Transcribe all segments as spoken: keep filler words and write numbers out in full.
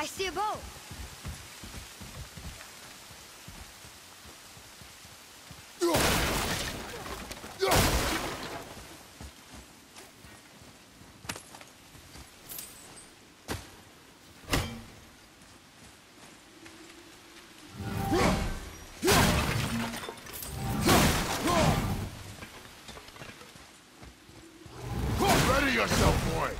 see a boat. Ready yourself, boy!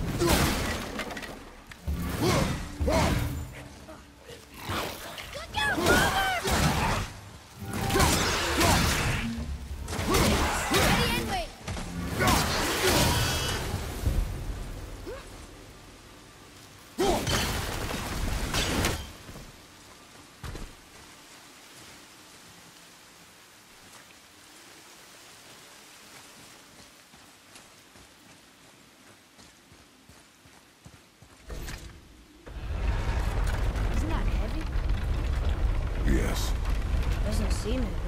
Yes. Doesn't seem heavy.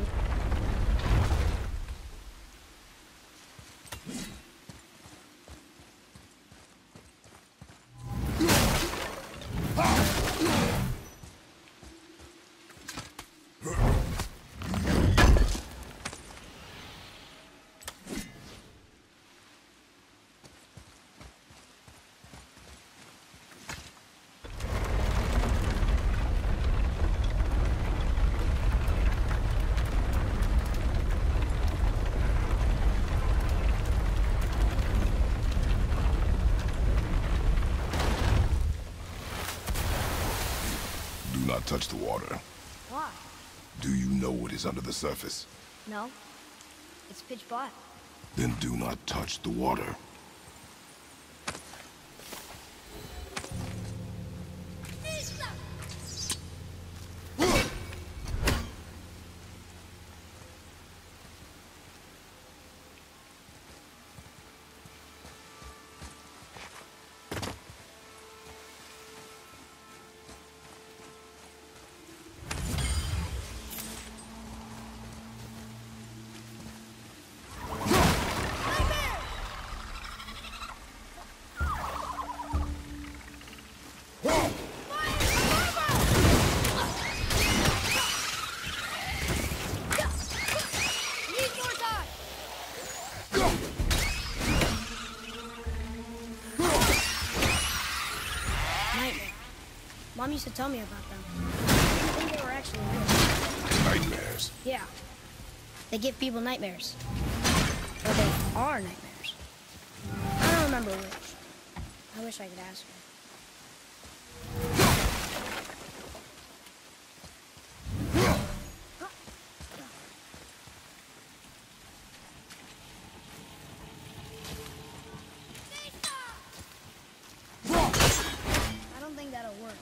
Do not touch the water. Why? Do you know what is under the surface? No. It's pitch black. Then do not touch the water. Mom used to tell me about them. I didn't think they were actually real. Nightmares? Yeah. They give people nightmares. Or they are nightmares. I don't remember which. I wish I could ask her. I don't think that'll work.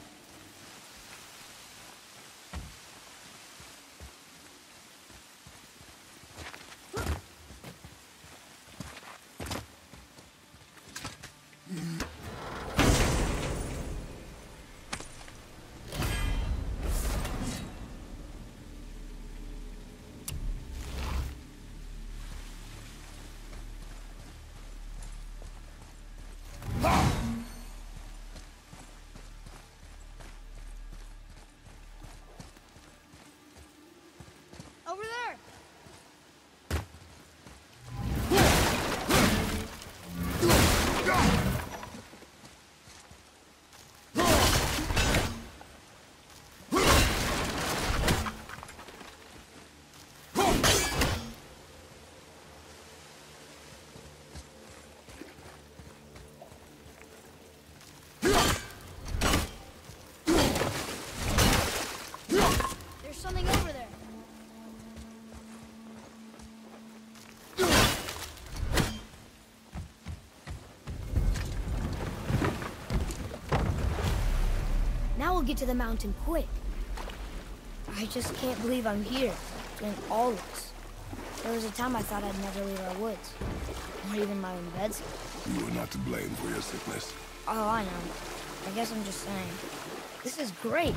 Over there! There's something over there. Now we'll get to the mountain quick. I just can't believe I'm here, doing all this. There was a time I thought I'd never leave our woods, or even my own beds. You are not to blame for your sickness. Oh, I know. I guess I'm just saying. This is great.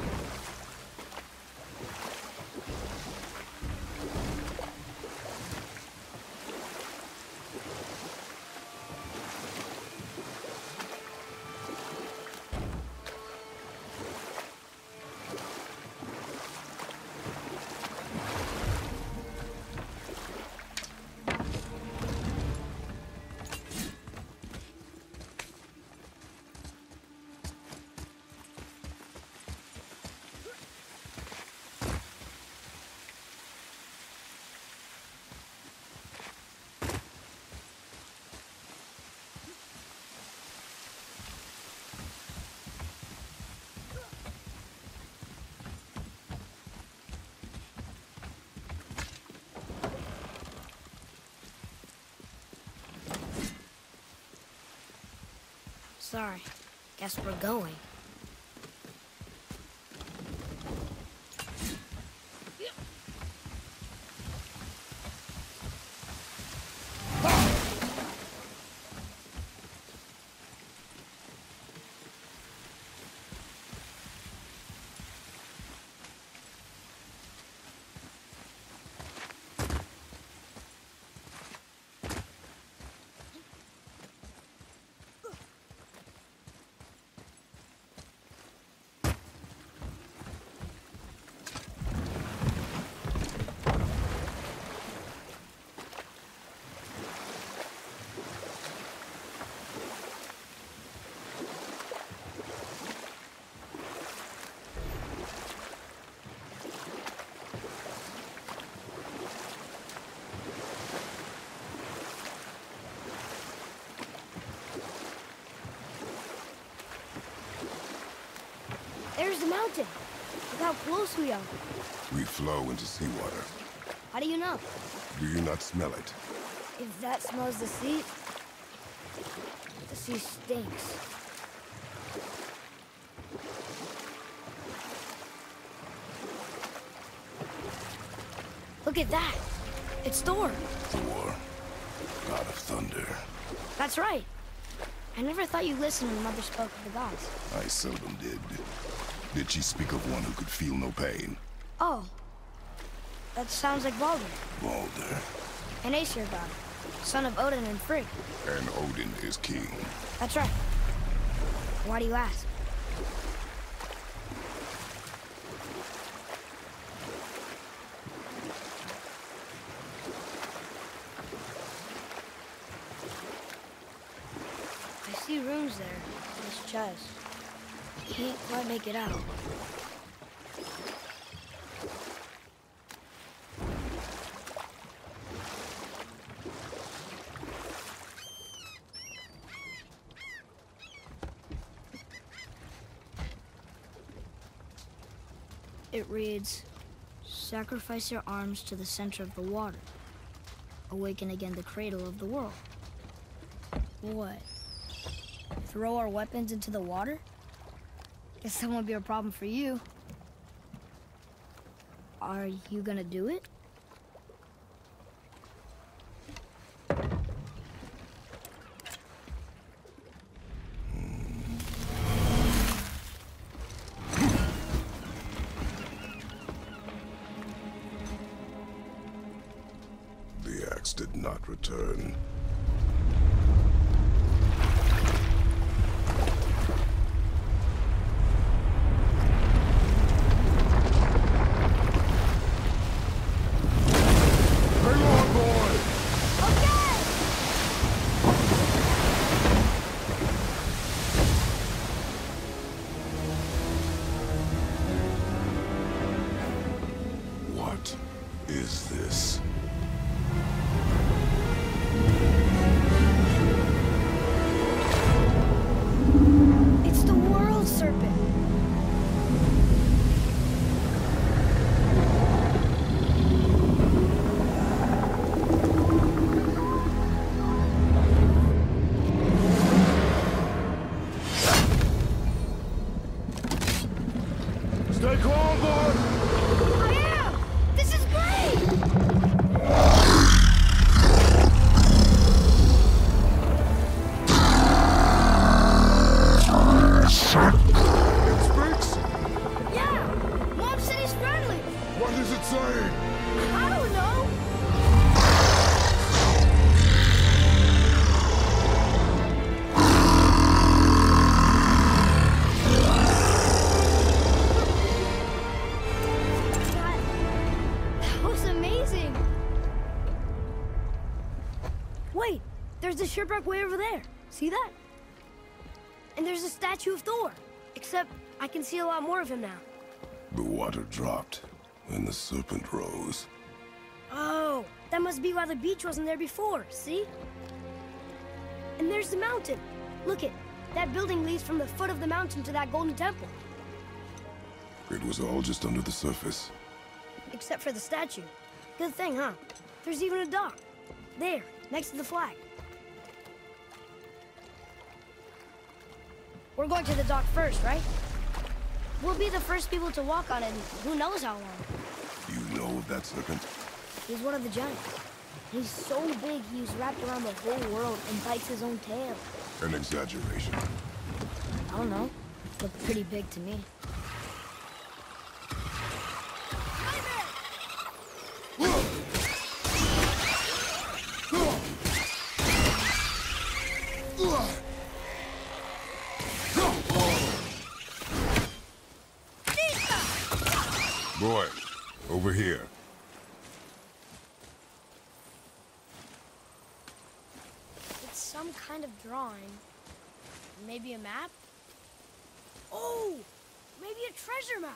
Sorry. Guess we're going. There's the mountain. Look how close we are. We flow into seawater. How do you know? Do you not smell it? If that smells the sea, the sea stinks. Look at that. It's Thor. Thor, god of thunder. That's right. I never thought you listened when Mother spoke of the gods. I seldom did. Did she speak of one who could feel no pain? Oh. That sounds like Baldur. Baldur. An Aesir god. Son of Odin and Frigg. And Odin is king. That's right. Why do you ask? I see runes there in this chest. Can't quite make it out. It reads, sacrifice your arms to the center of the water. Awaken again the cradle of the world. What? Throw our weapons into the water? Guess that won't be a problem for you. Are you gonna do it? The axe did not return. What is this? It's the world serpent. Stay calm, boy! I am! This is great! It speaks? Yeah! Mom said he's friendly! What is it saying? I don't know! That, that was amazing! Wait! There's the shipwreck way over there. See that? And there's a statue of Thor. Except I can see a lot more of him now. The water dropped, and the serpent rose. Oh, that must be why the beach wasn't there before, see? And there's the mountain. Look it, that building leads from the foot of the mountain to that golden temple. It was all just under the surface. Except for the statue. Good thing, huh? There's even a dock. There, next to the flag. We're going to the dock first, right? We'll be the first people to walk on it in who knows how long. You know if that's looking? He's one of the giants. He's so big he's wrapped around the whole world and bites his own tail. An exaggeration. I don't know. Looked pretty big to me. Boy, over here. It's some kind of drawing. Maybe a map? Oh! Maybe a treasure map!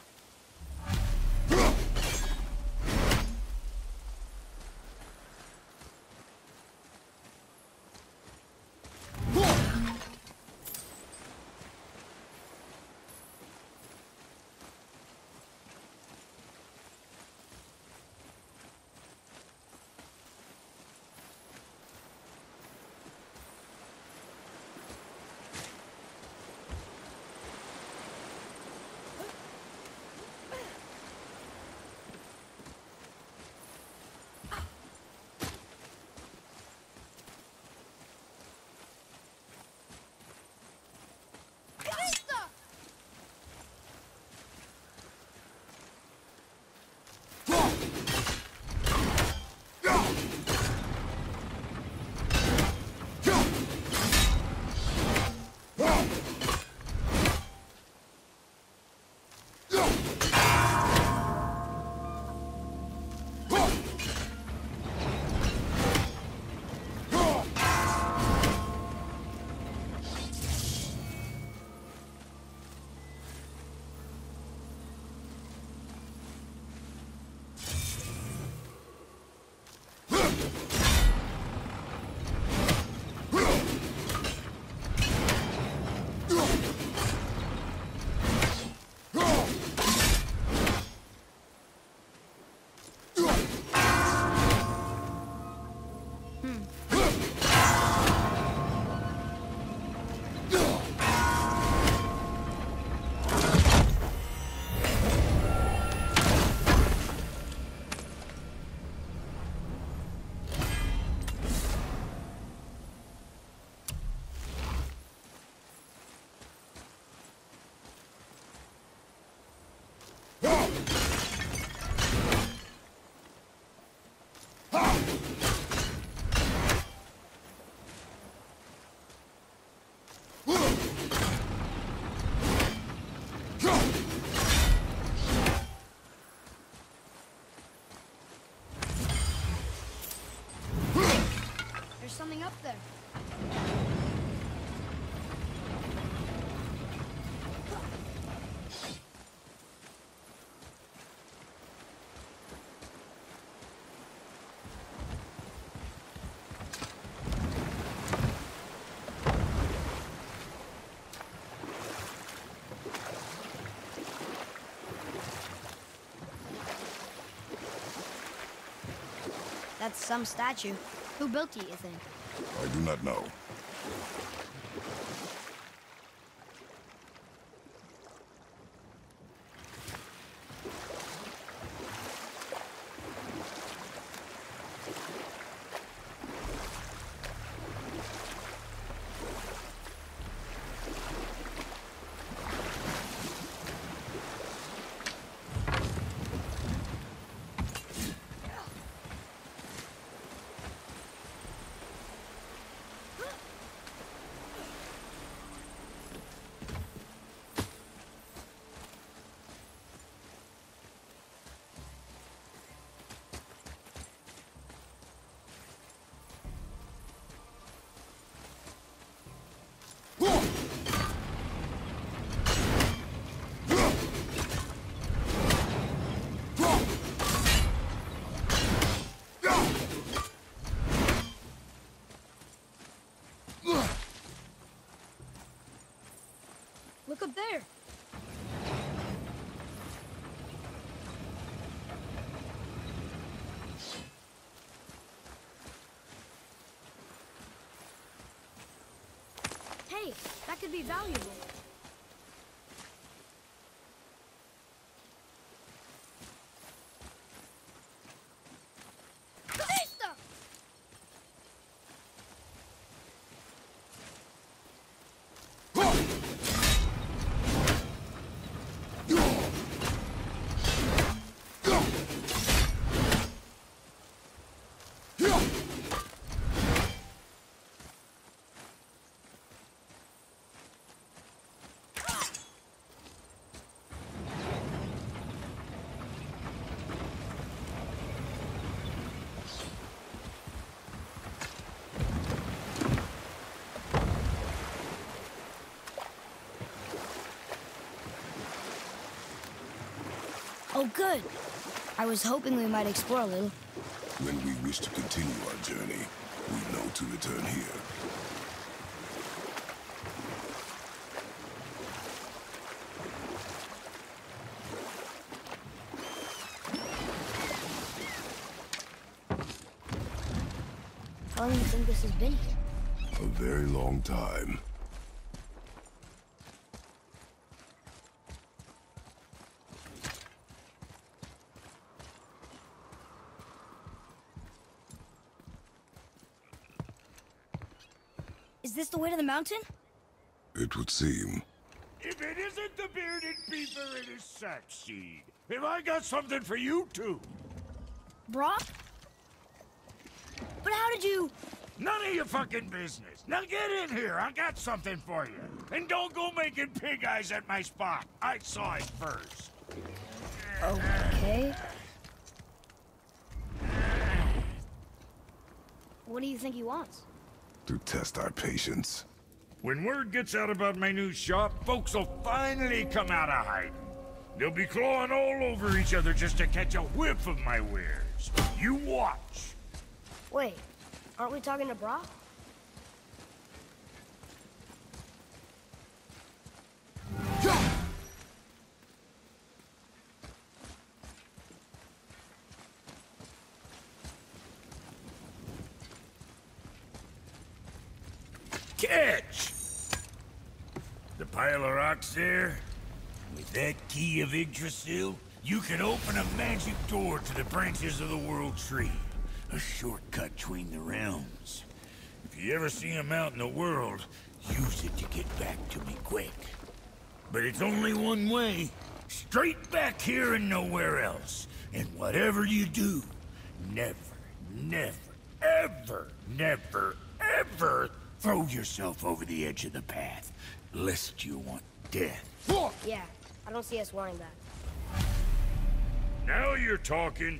There's something up there. That's some statue. Who built it, you think? I do not know. Look up there. Hey, that could be valuable. good. I was hoping we might explore a little. When we wish to continue our journey, we know to return here. How long do you think this has been here? A very long time. Is this the way to the mountain? It would seem. If it isn't the bearded beaver, it is Sackseed. Have I got something for you too? Brock? But how did you... None of your fucking business. Now get in here. I got something for you. And don't go making pig eyes at my spot. I saw it first. Okay. What do you think he wants? To test our patience. When word gets out about my new shop, folks will finally come out of hiding. They'll be clawing all over each other just to catch a whiff of my wares. You watch. Wait, aren't we talking to Brock? Catch! The pile of rocks there? With that key of Yggdrasil, you can open a magic door to the branches of the World Tree. A shortcut between the realms. If you ever see him out in the world, use it to get back to me quick. But it's only one way. Straight back here and nowhere else. And whatever you do, never, never, ever, never, ever throw yourself over the edge of the path, lest you want death. Yeah, I don't see us wanting that. Now you're talking.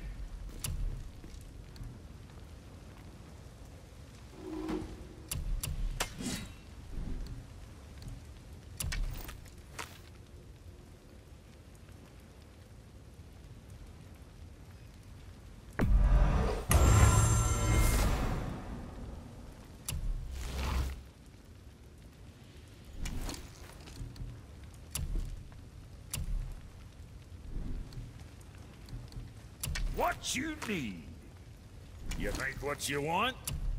What you need? You think what you want?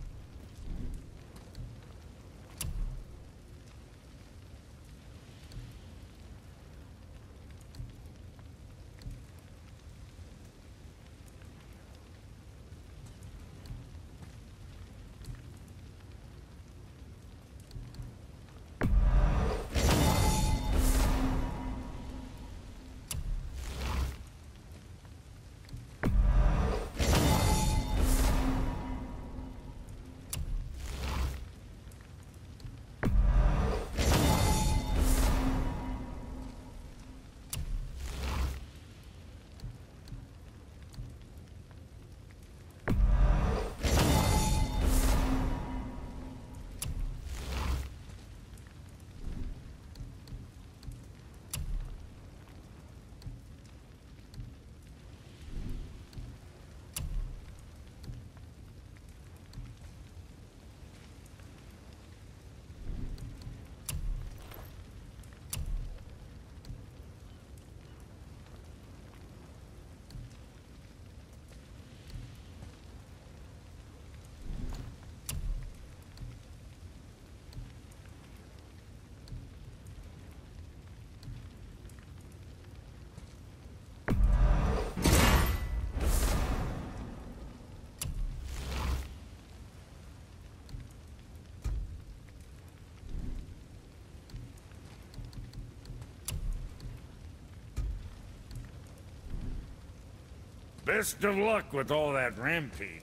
Best of luck with all that rampage.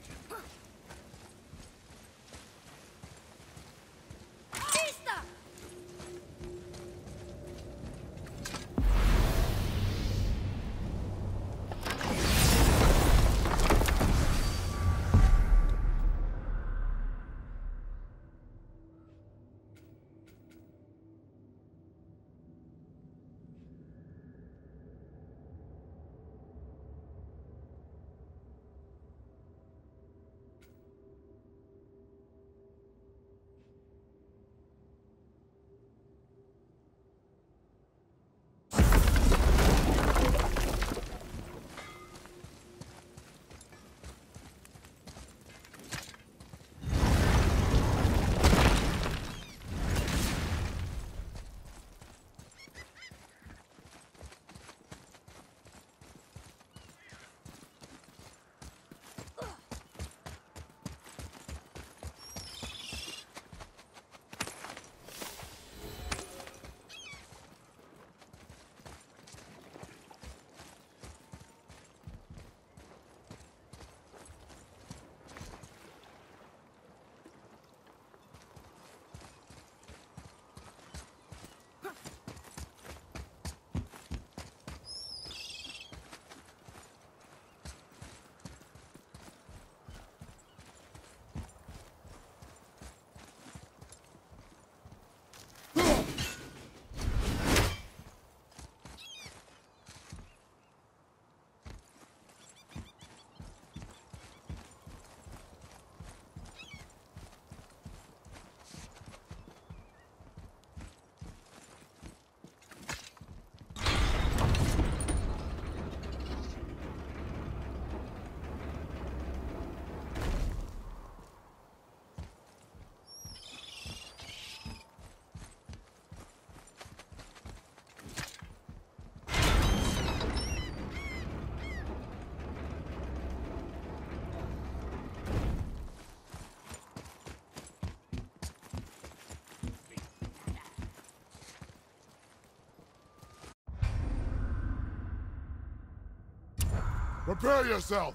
Prepare yourself!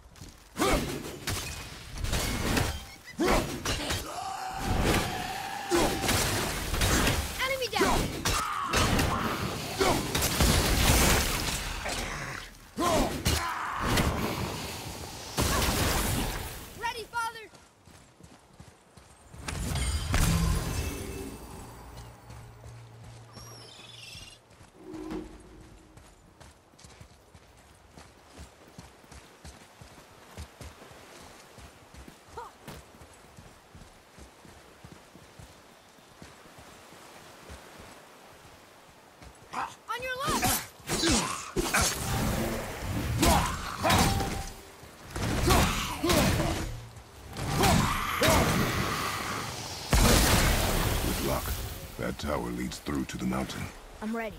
Enemy down! Ready, father! On your left! Good luck. That tower leads through to the mountain. I'm ready.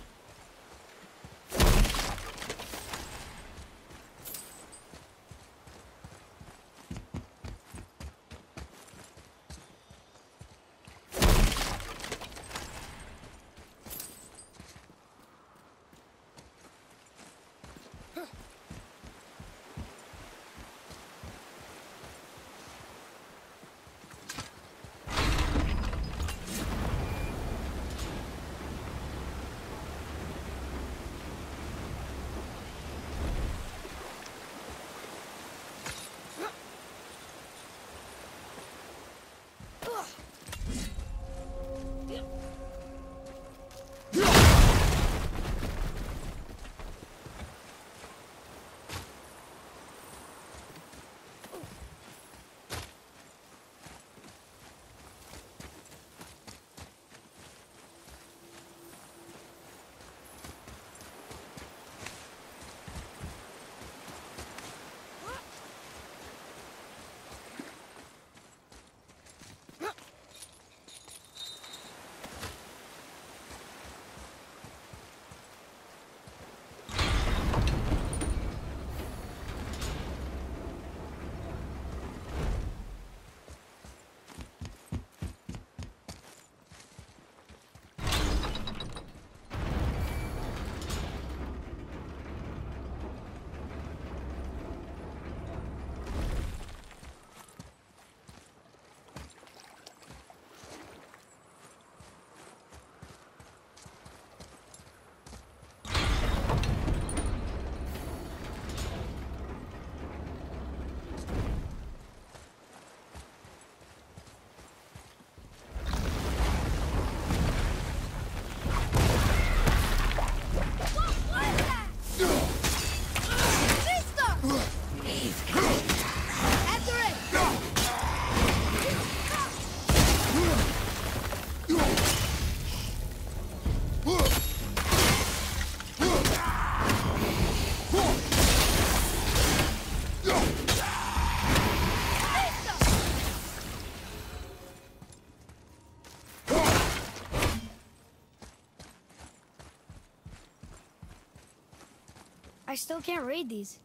I still can't raid these.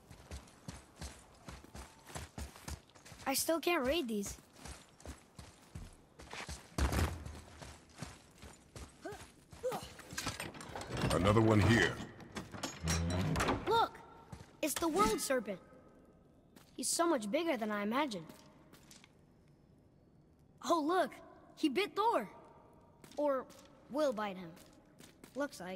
I still can't raid these. Another one here. Look! It's the World Serpent. He's so much bigger than I imagined. Oh, look! He bit Thor! Or will bite him. Looks like.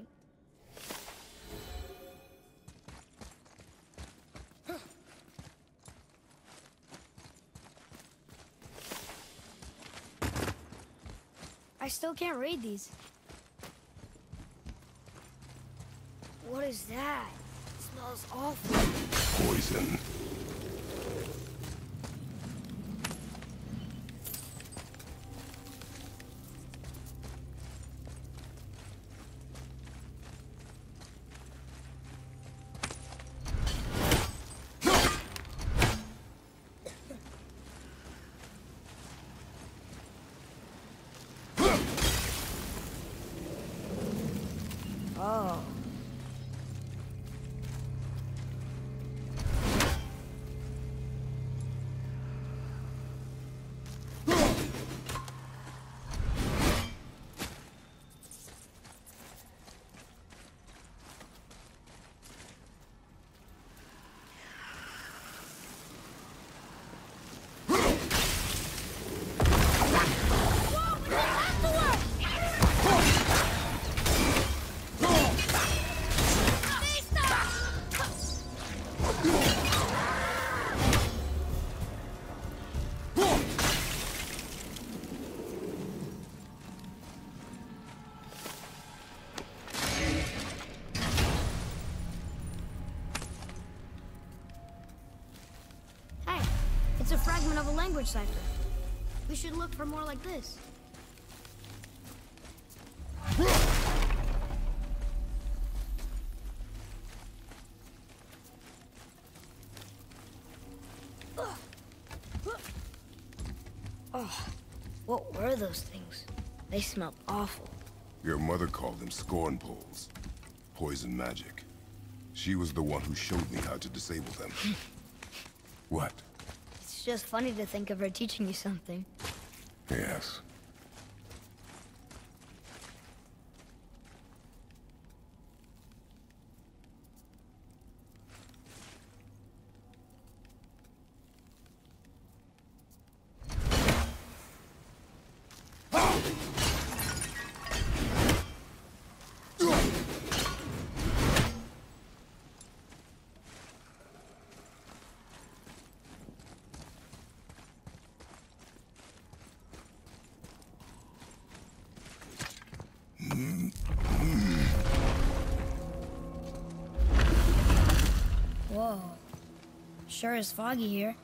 I still can't raid these. What is that? It smells awful. Poison. Oh. language cipher. We should look for more like this. Oh, what were those things? They smelled awful. Your mother called them scorn poles. Poison magic. She was the one who showed me how to disable them. What? It's just funny to think of her teaching you something. Yes. Whoa. Sure is foggy here.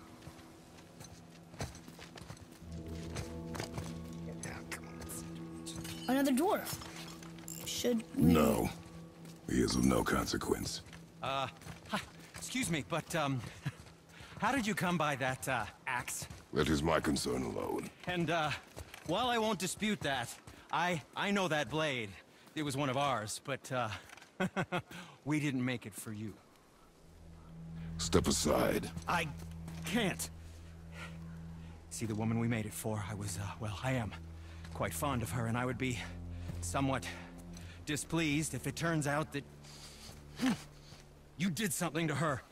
Another dwarf. Should we... No. He is of no consequence. Uh, hi, excuse me, but, um, how did you come by that, uh, axe? That is my concern alone. And, uh, while I won't dispute that, I, I know that blade. It was one of ours, but, uh, we didn't make it for you. Step aside. I can't. See, the woman we made it for, I was, uh, well, I am quite fond of her, and I would be somewhat displeased if it turns out that you did something to her.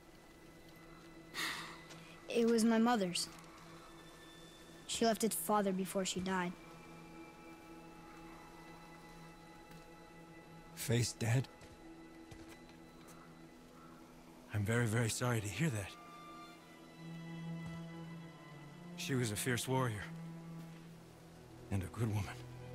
It was my mother's. She left its father before she died. Face dead? I'm very, very sorry to hear that. She was a fierce warrior. And a good woman.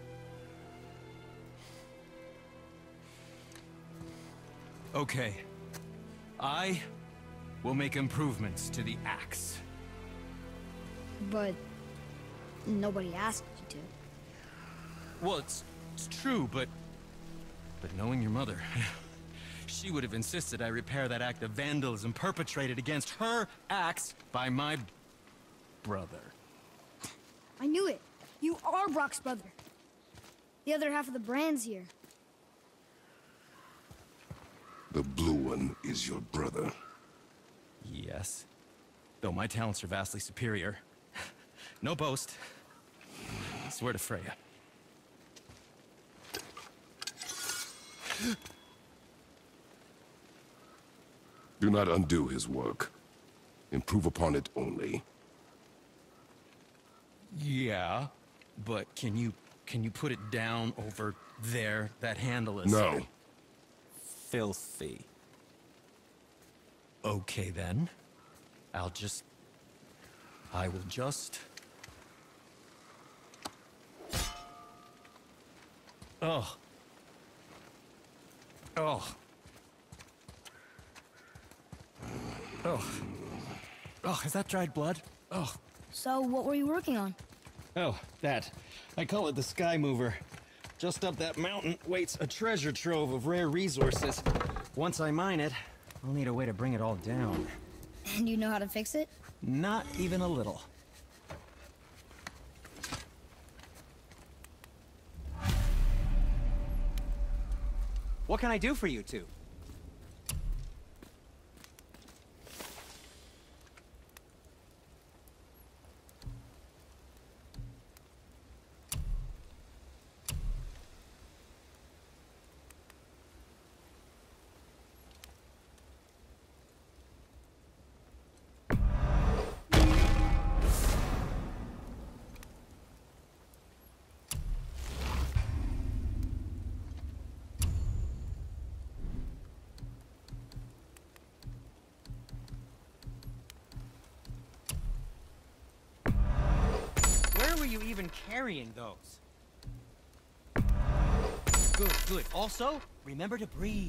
Okay. I will make improvements to the axe. But nobody asked you to. Well, it's, it's true, but... But knowing your mother... She would have insisted I repair that act of vandalism perpetrated against her axe by my... brother. I knew it. You are Brock's brother. The other half of the brand's here. The blue one is your brother. Yes. Though my talents are vastly superior. No boast. I swear to Freya. Do not undo his work. Improve upon it only. Yeah, but can you can you put it down over there? That handle is No. filthy. Okay then. I'll just I will just Oh. Oh. Oh. Oh, is that dried blood? Oh. So, what were you working on? Oh, that. I call it the Sky Mover. Just up that mountain waits a treasure trove of rare resources. Once I mine it, I'll need a way to bring it all down. And you know how to fix it? Not even a little. What can I do for you two? Where were you even carrying those? Good, good. Also, remember to breathe.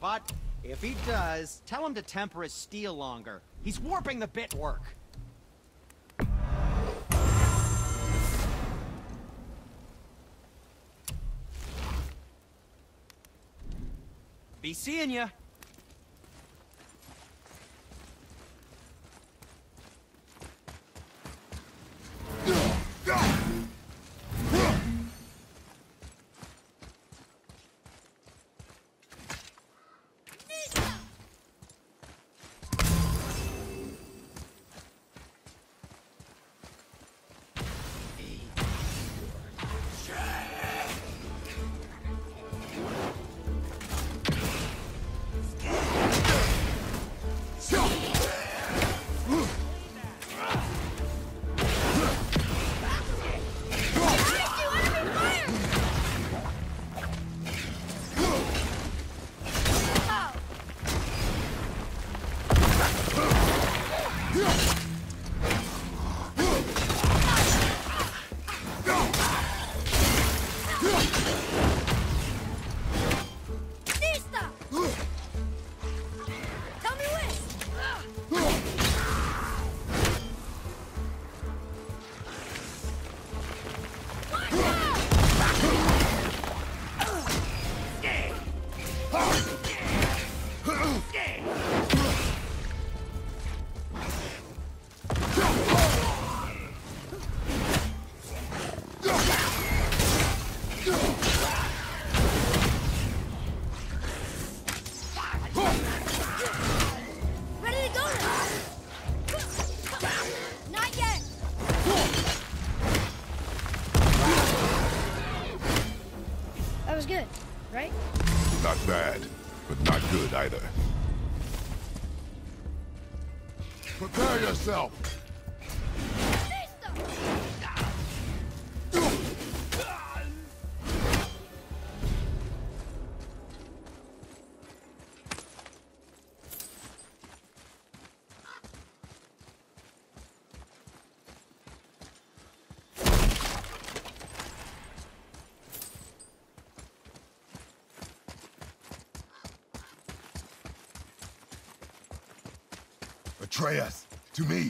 but if he does, tell him to temper his steel longer. He's warping the bit work. Be seeing ya. Good, right? Not bad, but not good either. Prepare yourself! Atreus, to me!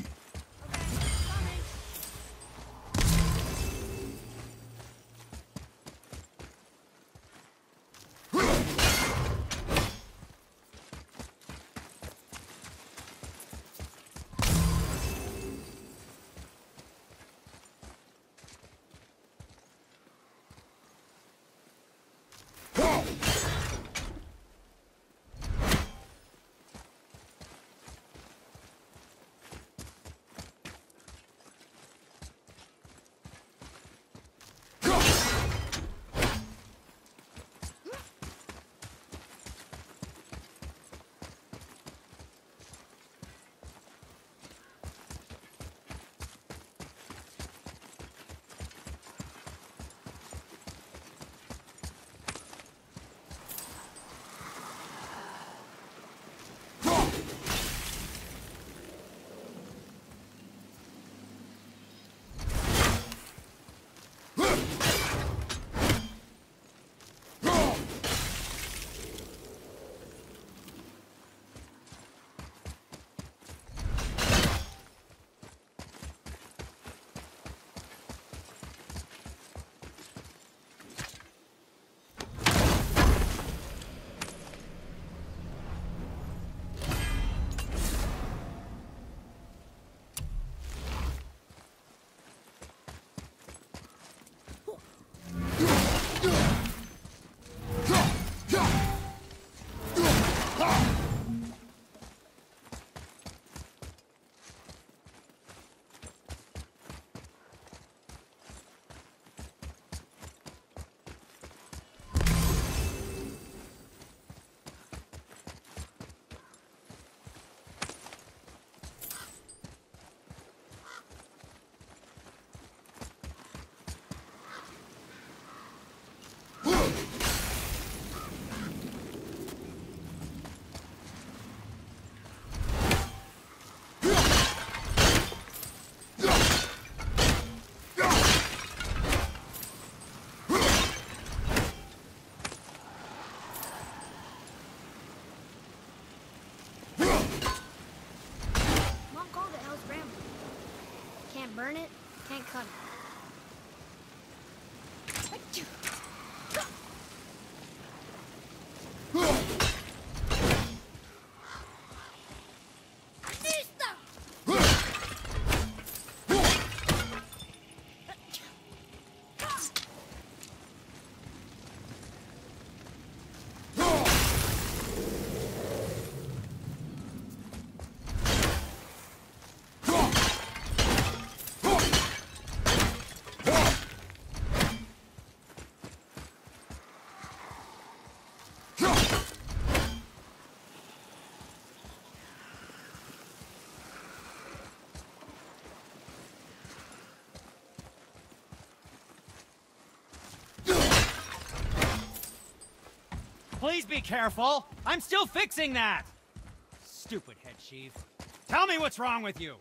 Please be careful. I'm still fixing that. Stupid head chief. Tell me what's wrong with you.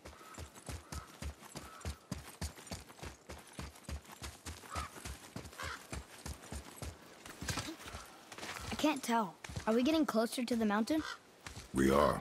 I can't tell. Are we getting closer to the mountain? We are.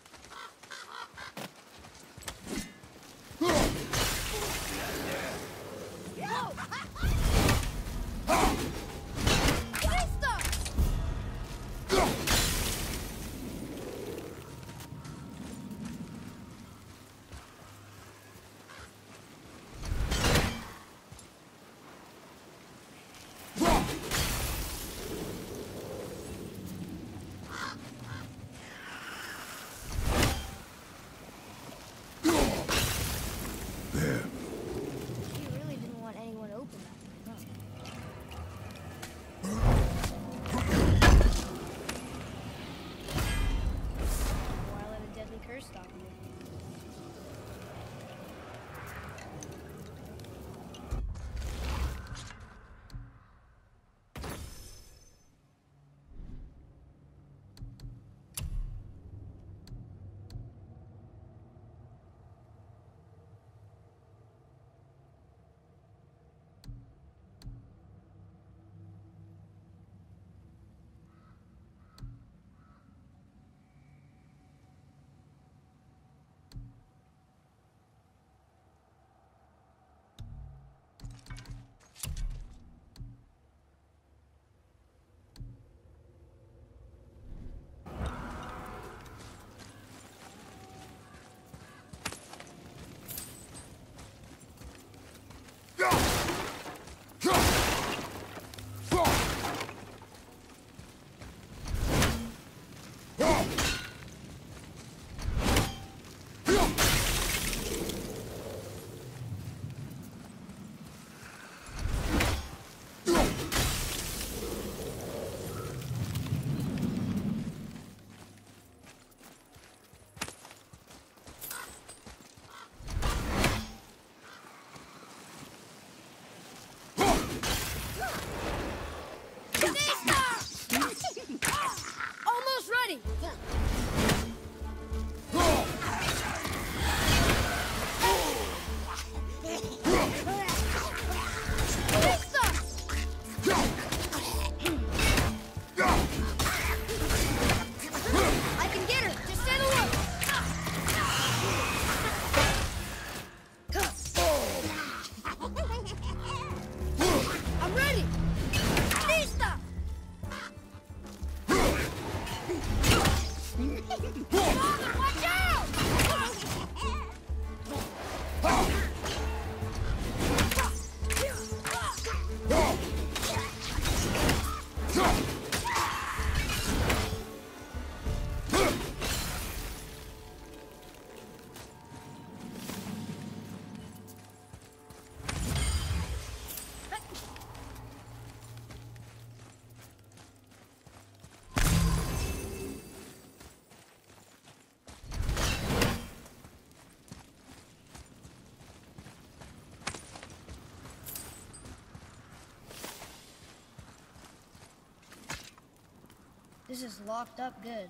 This is locked up good.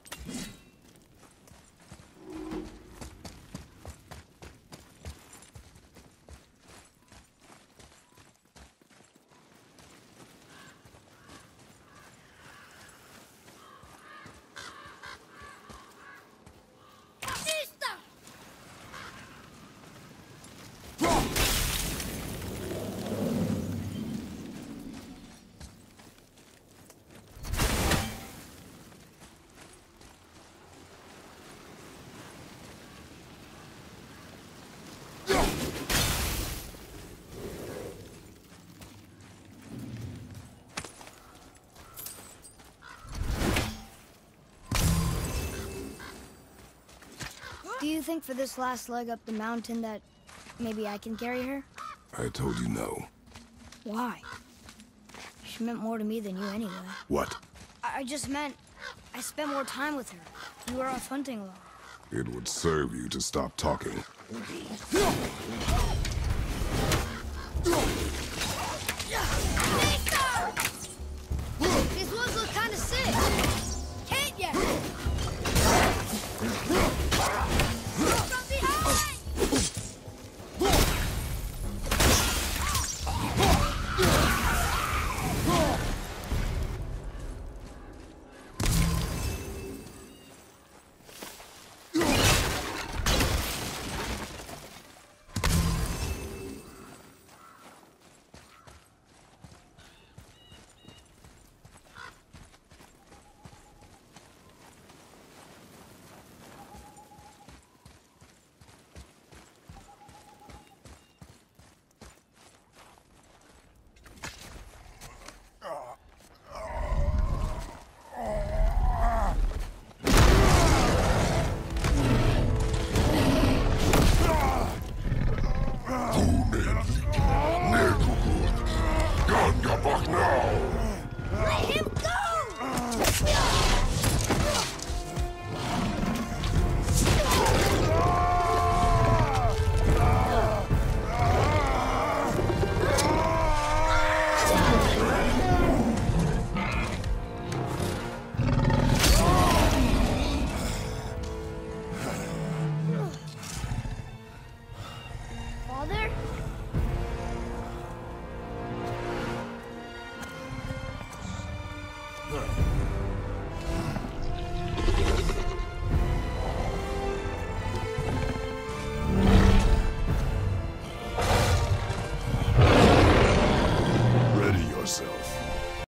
Do you think for this last leg up the mountain that maybe I can carry her? I told you no. Why? She meant more to me than you anyway. What? I, I just meant I spent more time with her. We were off hunting alone. It would serve you to stop talking. These woods look kind of sick. Huh.